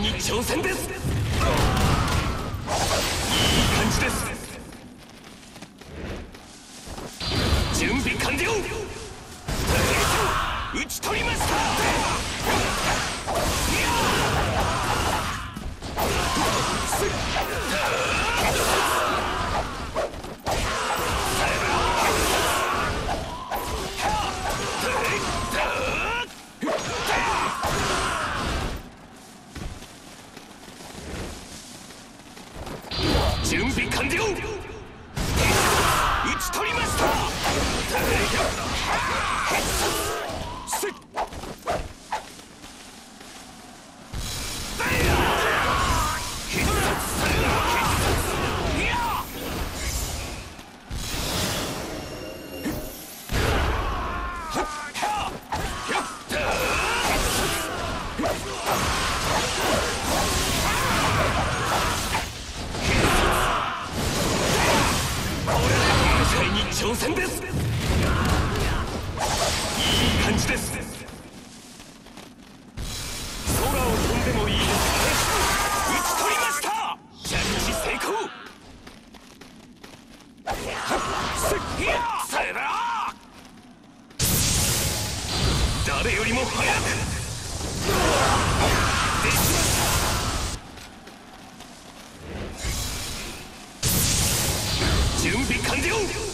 に挑戦です。いい感じです。準備完了。打ち取りました。準備完了。打ち取りました。挑戦です。いい感じです。空を飛んでもいいですかね。打ち取りました。ジャッジ成功。さよなら。誰よりも早くできました。準備完了。